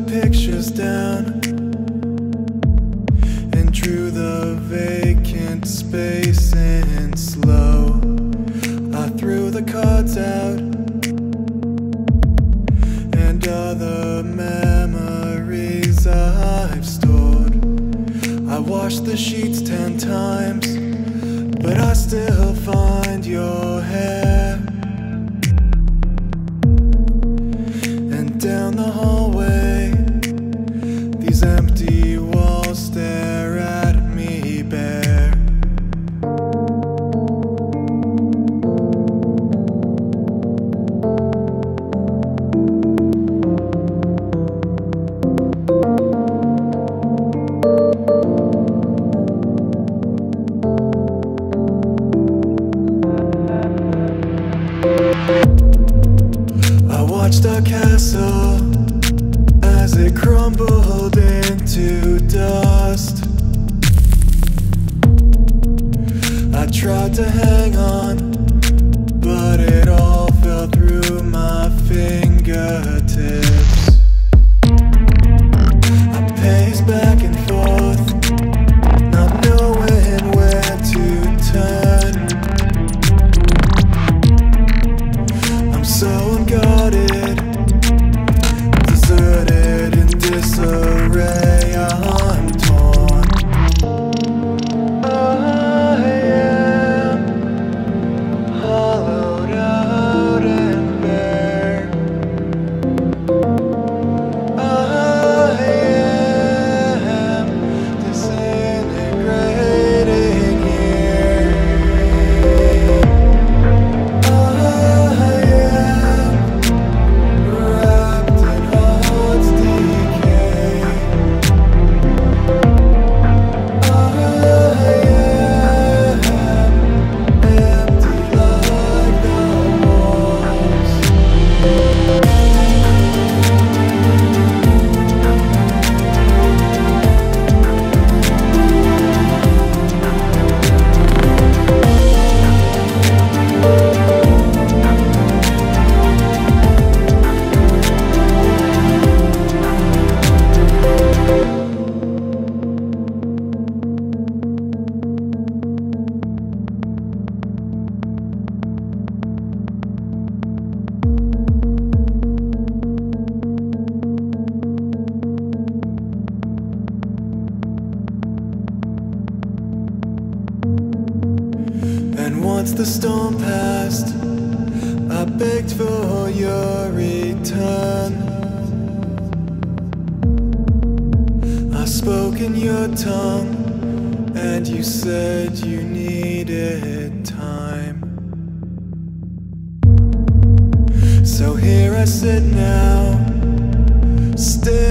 pictures down and drew the vacant space in slow. I threw the cards out and other memories I've stored. I washed the sheets 10 times, but I still find your hair. And down the hallway, these empty walls stare at me bare. I watched our castle as it crumbled into dust. I tried to hang on, but it all fell through my fingertips. I paced back and forth, not knowing where to turn. I'm so unguarded, deserted in disarray, I'm torn. I am hollowed out and bare. I am disintegrating here. I am wrapped in heart's decay. I am empty like the walls. And once the storm passed, I begged for your return. I spoke in your tongue, and you said you needed time. So here I sit now, still